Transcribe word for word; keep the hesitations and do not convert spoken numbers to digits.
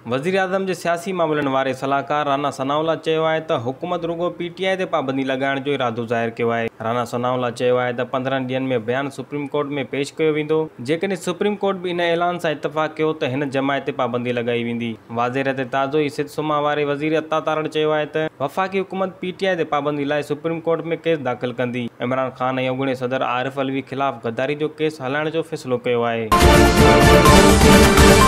वज़ीर आज़म जे सियासी मामलनि वारे सलाहकार राना सनाउल्ला चयो आहे त हुकूमत रुगो पीटीआई ते पाबंदी लॻाइण जो इरादो ज़ाहिर कयो आहे। राना सनाउल्ला चयो आहे त पंद्रहं ॾींहनि में बयानु सुप्रीम कोर्ट में पेश कयो वेंदो। जेकॾहिं सुप्रीम कोर्ट बि इन ऐलान सां इतफ़ाक़ कयो त हिन जमायत ते पाबंदी लॻाई वेंदी। वाज़ेर ते ताज़ो ई सिद सुमा वारे वज़ीर अता तारड़ चयो आहे त वफ़ाक़ी हुकूमत पीटीआई ते पाबंदी लाइ सुप्रीम कोर्ट में केस दाख़िल कंदी। इमरान ख़ान ऐं अॻूणे सदर आरिफ अलवी ख़िलाफ़ गद्दारी जो केस हलाइण जो फ़ैसिलो कयो आहे।